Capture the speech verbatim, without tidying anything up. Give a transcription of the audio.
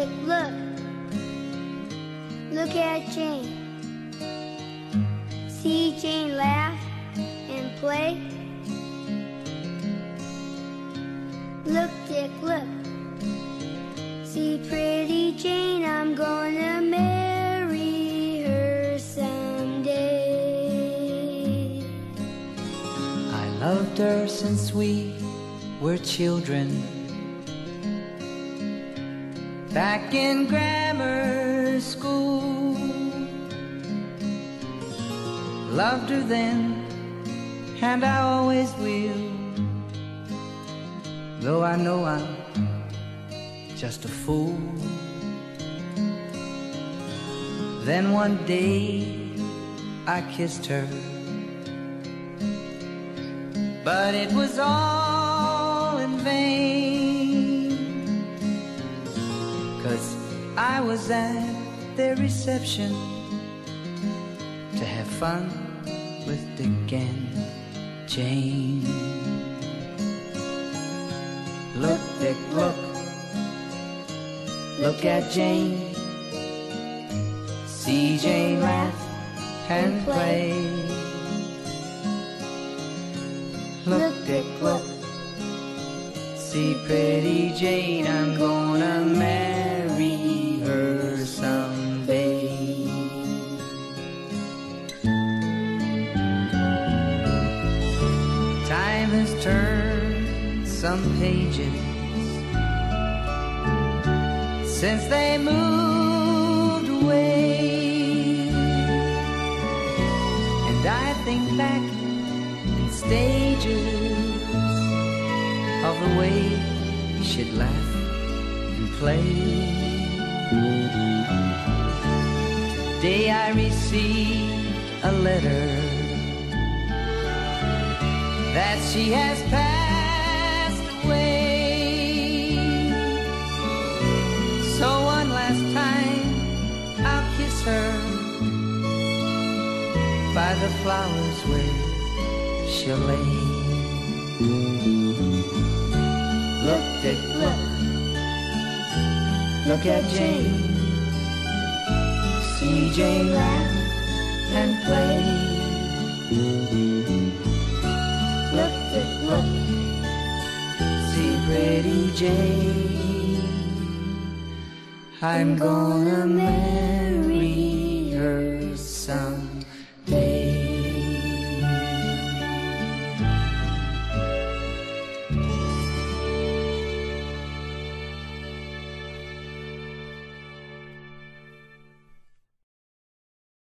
Dick, look. Look at Jane. See Jane laugh and play. Look, Dick, look. See pretty Jane, I'm gonna marry her someday. I loved her since we were children, back in grammar school. Loved her then, and I always will, though I know I'm just a fool. Then one day I kissed her, but it was all in vain, 'cause I was at their reception to have fun with Dick and Jane. Look, Dick, look. Look at Jane. See Jane laugh and play. Look, Dick, look. See pretty Jane, I'm gonna marry her someday. Time has turned some pages since they moved away, and I think back in stages of the way she'd laugh and play. Today I received a letter that she has passed away. So one last time I'll kiss her by the flowers where she'll lay. Look, Dick, look. Look at Jane. See Jane laugh and play. Look, Dick, look. See pretty Jane, I'm gonna marry